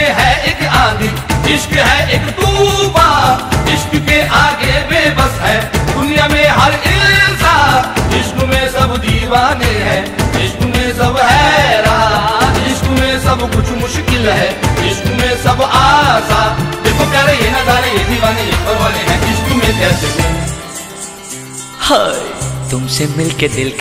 है एक आंधी, इश्क है एक तूफान, इश्क के आगे बेबस है दुनिया में हर इंसान। इश्क में सब दीवाने हैं, इश्क में सब हैरान, इश्क में सब कुछ मुश्किल है, इश्क में सब आसान। देखो प्यारे ये नजारे, ये दीवाने ये परवाने हैं, इश्क में कैसे हाय। तुमसे मिलके दिल